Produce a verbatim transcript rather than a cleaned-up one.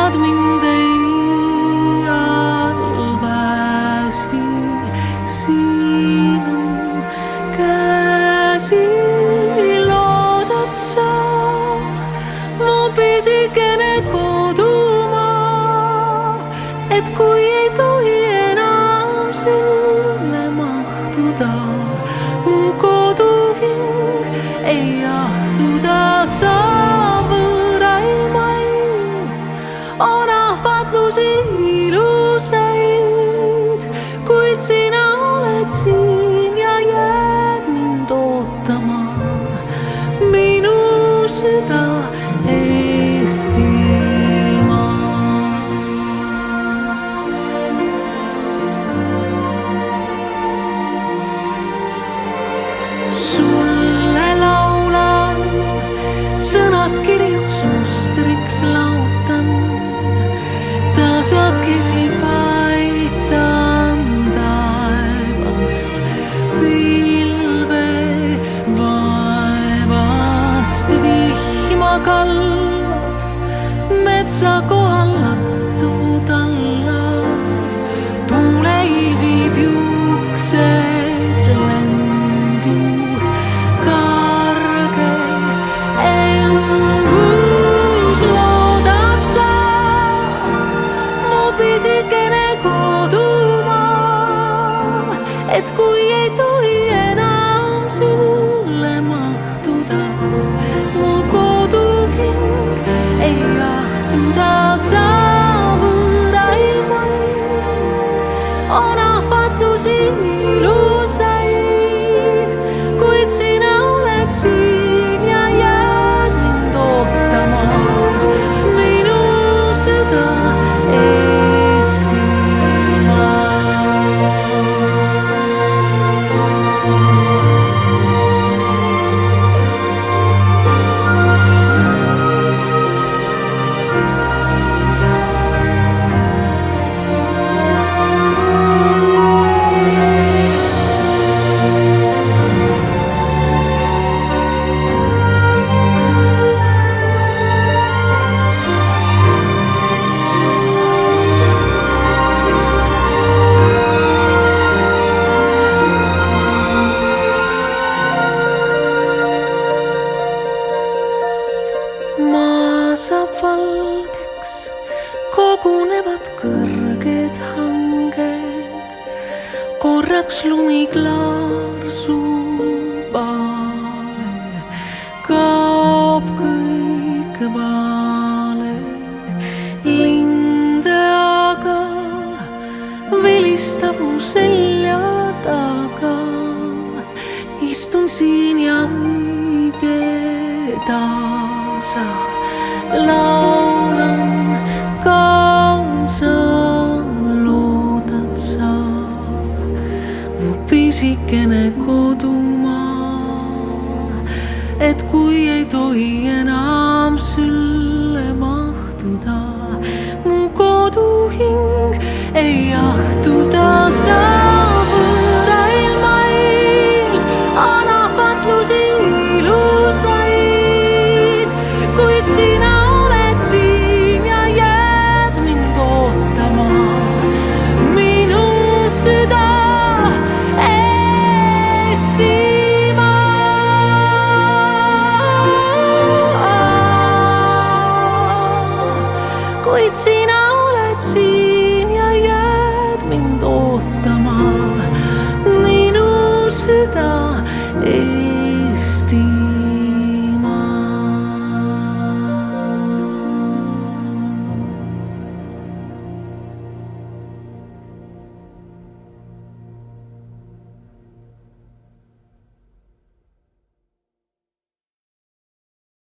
tead mind ei arvasi, sinu käsi loodad sa, mu pisikene kodumaa, et kui ei tohi enam sulle mahtuda, mu koduhing ei jahtuda sa võõrailmail, on ahvatlusi ilusaid, kuid sina oled siin ja jääd mind ootama, minu süda Eestimaa. Sulle laulan, sõnad kirjuks mustriks laotan, tasakesi paitan taevast pilve, vaevast vihma kallab, metsa kohal lattu tallab, tuuleil viib juuksed lendu, karge embus loodad sa, mu pisikene kodumaa, et kui ei tohi enam sulle mahtuda, mu koduhing ei jahtuda sa võõrailmail, on ahvatlusi ilusaid, kuid sina oled siin ja jääd mind ootama, minu süda Eestimaa. Maa saab valgeks, kogunevad kõrged hanged, korraks lumiklaar suubale, kaob kõik vaale, linde aga vilistab mu selja taga, istun siin ja õige taasa laulan kaasa, loodad sa, mu pisikene kodumaa, et kui ei tohi enam sulle mahtuda, mu koduhing ei jahtuda sa võõrailmail, on ahvatlusi ilusaid, kuid sina oled siin ja jääd mind ootama, minu süda Eestimaa. Kuid sina oled siin ja jääd mind ootama, minu süda Eesti.